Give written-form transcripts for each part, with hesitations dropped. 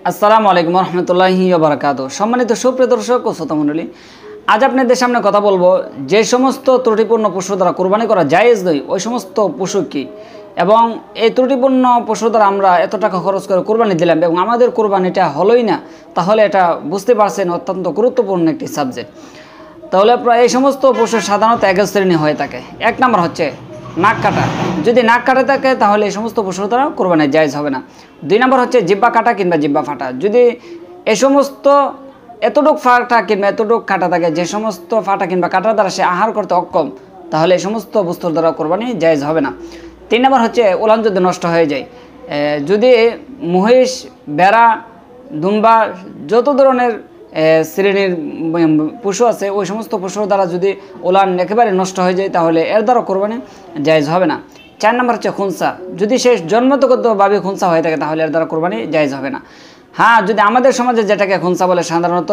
আসসালামু আলাইকুম রহমতুল্লাহি ওয়া বারাকাতুহু। সম্মানিত সুপ্রিয় দর্শক ও শ্রোতা মণ্ডলী, আজ আপনাদের সামনে কথা বলবো যে সমস্ত ত্রুটিপূর্ণ পশু দ্বারা কোরবানি করা জায়েজ নয় ওই সমস্ত পশু কি, এবং এই ত্রুটিপূর্ণ পশু দ্বারা আমরা এত টাকা খরচ করে কোরবানি দিলাম এবং আমাদের কোরবানিটা হলোই না, তাহলে এটা বুঝতে পারছেন অত্যন্ত গুরুত্বপূর্ণ একটি সাবজেক্ট। তাহলে এই সমস্ত পশু সাধারণত এক শ্রেণী হয়ে থাকে। এক নম্বর হচ্ছে নাক কাটা। যদি নাক কাটা থাকে তাহলে এই সমস্ত পশুর দ্বারা কোরবানি জায়েজ হবে না। দুই নম্বর হচ্ছে জিব্বা কাটা কিংবা জিব্বা ফাটা। যদি এই সমস্ত এতটুক ফাটা কিংবা এতটুক কাটা থাকে, যে সমস্ত ফাটা কিংবা কাটার দ্বারা সে আহার করতে অক্ষম, তাহলে এই সমস্ত বস্তুর দ্বারা কোরবানি জায়েজ হবে না। তিন নম্বর হচ্ছে উলান যদি নষ্ট হয়ে যায়। যদি মহিষ, বেড়া, দুম্বা, যত ধরনের শ্রেণীর পশু আছে ওই সমস্ত পশুর দ্বারা যদি উলান একেবারে নষ্ট হয়ে যায় তাহলে এর দ্বারা কোরবানি জায়েজ হবে না। চার নম্বর হচ্ছে খুনসা। যদি সে জন্মগতভাবে খুনসা হয়ে থাকে তাহলে এর দ্বারা কোরবানি জায়েজ হবে না। হ্যাঁ, যদি আমাদের সমাজে যেটাকে খুনসা বলে সাধারণত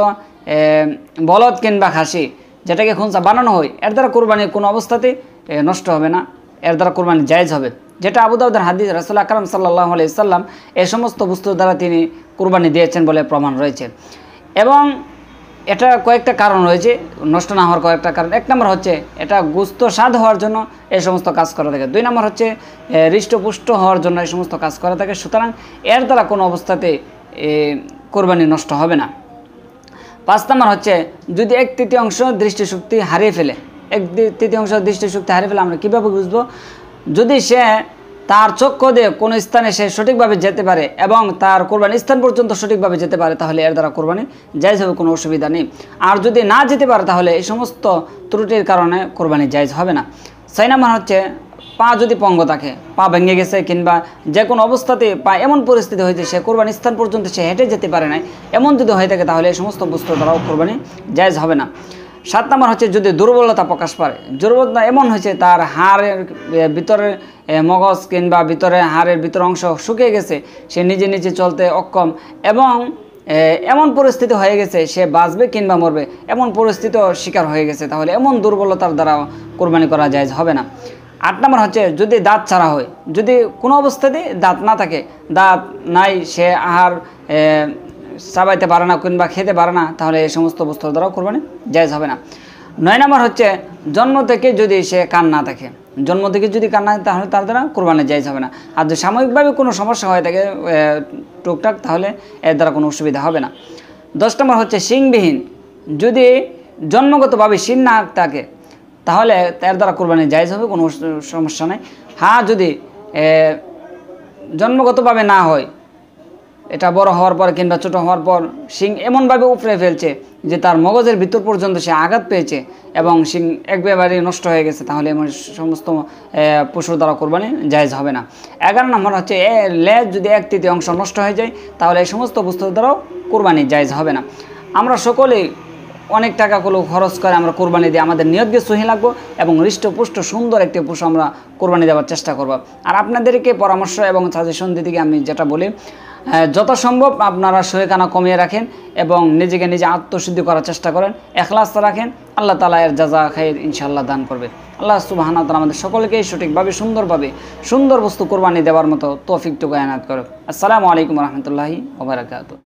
বলদ কিংবা খাসি, যেটাকে খুনসা বানানো হয়, এর দ্বারা কোরবানি কোনো অবস্থাতেই নষ্ট হবে না, এর দ্বারা কোরবানি জায়েজ হবে। যেটা আবু দাউদের হাদিস, রাসূল আকরাম সাল্লাল্লাহু আলাইহি সাল্লাম এই সমস্ত বস্তুর দ্বারা তিনি কোরবানি দিয়েছেন বলে প্রমাণ রয়েছে। এবং এটা কয়েকটা কারণ রয়েছে নষ্ট না হওয়ার কয়েকটা কারণ। এক নম্বর হচ্ছে এটা গোস্ত স্বাদ হওয়ার জন্য এই সমস্ত কাজ করা থাকে। দুই নম্বর হচ্ছে হৃষ্টপুষ্ট হওয়ার জন্য এই সমস্ত কাজ করা থাকে। সুতরাং এর দ্বারা কোনো অবস্থাতে কোরবানি নষ্ট হবে না। পাঁচ নম্বর হচ্ছে যদি এক তৃতীয়াংশ দৃষ্টিশক্তি হারিয়ে ফেলে। এক তৃতীয়াংশ দৃষ্টিশক্তি হারিয়ে ফেলে আমরা কীভাবে বুঝবো? যদি সে তার চক্ষু দিয়ে কোনো স্থানে সে সঠিকভাবে যেতে পারে এবং তার কোরবানি স্থান পর্যন্ত সঠিকভাবে যেতে পারে তাহলে এর দ্বারা কোরবানি জায়েজ হবে, কোনো অসুবিধা নেই। আর যদি না যেতে পারে তাহলে এই সমস্ত ত্রুটির কারণে কোরবানি জায়েজ হবে না। ছয় নম্বর হচ্ছে পা যদি পঙ্গ থাকে, পা ভেঙে গেছে কিংবা যে কোনো অবস্থাতে পা এমন পরিস্থিতি হয়েছে সে কোরবানি স্থান পর্যন্ত সে হেঁটে যেতে পারে না, এমন যদি হয়ে থাকে তাহলে এই সমস্ত বস্তু দ্বারাও কোরবানি জায়েজ হবে না। সাত নম্বর হচ্ছে যদি দুর্বলতা প্রকাশ পায়। দুর্বলতা এমন হয়েছে তার হাড়ের ভিতরে মগজ কিংবা ভিতরে হাড়ের ভিতর অংশ শুকিয়ে গেছে, সে নিজে নিজে চলতে অক্ষম এবং এমন পরিস্থিতি হয়ে গেছে সে বাঁচবে কিংবা মরবে এমন পরিস্থিতিও শিকার হয়ে গেছে, তাহলে এমন দুর্বলতার দ্বারা কোরবানি করা জায়েজ হবে না। আট নম্বর হচ্ছে যদি দাঁত ছাড়া হয়। যদি কোনো অবস্থাতেই দাঁত না থাকে, দাঁত নাই, সে আহার চাবাইতে পারে না কিংবা খেতে পারে না, তাহলে এই সমস্ত বস্তুর দ্বারাও কোরবানি জায়েজ হবে না। নয় নম্বর হচ্ছে জন্ম থেকে যদি সে কান না থাকে। জন্ম থেকে যদি কান না থাকে তাহলে তার দ্বারা কোরবানি জায়েজ হবে না। আর যদি সাময়িকভাবে কোনো সমস্যা হয়ে থাকে টুকটাক, তাহলে এর দ্বারা কোনো অসুবিধা হবে না। 10 নম্বর হচ্ছে শিংবিহীন। যদি জন্মগতভাবে শিং না থাকে তাহলে এর দ্বারা কোরবানি জায়েজ হবে, কোনো সমস্যা নেই। হ্যাঁ, যদি জন্মগতভাবে না হয়, এটা বড় হওয়ার পর কিংবা ছোটো হওয়ার পর শিং এমনভাবে উপড়ে ফেলছে যে তার মগজের ভিতর পর্যন্ত সে আঘাত পেয়েছে এবং শিং একবারে নষ্ট হয়ে গেছে, তাহলে এমন সমস্ত পশুর দ্বারা কোরবানি জায়েজ হবে না। 11 নম্বর হচ্ছে লেজ যদি এক তৃতীয়াংশ নষ্ট হয়ে যায় তাহলে এই সমস্ত বস্তুর দ্বারাও কোরবানি জায়েজ হবে না। আমরা সকলেই অনেক টাকাগুলো খরচ করে আমরা কোরবানি দিই, আমাদের নিয়তকে সহি লাগবো এবং হৃষ্টপুষ্ট সুন্দর একটি পশু আমরা কোরবানি দেওয়ার চেষ্টা করব। আর আপনাদেরকে পরামর্শ এবং সাজেশন দিতে গিয়ে আমি যেটা বলি, যথাসম্ভব আপনারা শরীরখানা কমিয়ে রাখেন এবং নিজেকে নিজে আত্মশুদ্ধি করার চেষ্টা করেন, এখলাস রাখেন। আল্লাহ তাআলা এর জাযা খায়র ইনশাআল্লাহ দান করবে। আল্লাহ সুবহানাহু ওয়া তাআলা আমাদের সকলকেই সঠিকভাবে সুন্দর বস্তু কোরবানি দেওয়ার মতো তৌফিকটুকু এনায়েত করুক। আসসালামু আলাইকুম ওয়া রাহমাতুল্লাহি ওয়া বারাকাতুহু।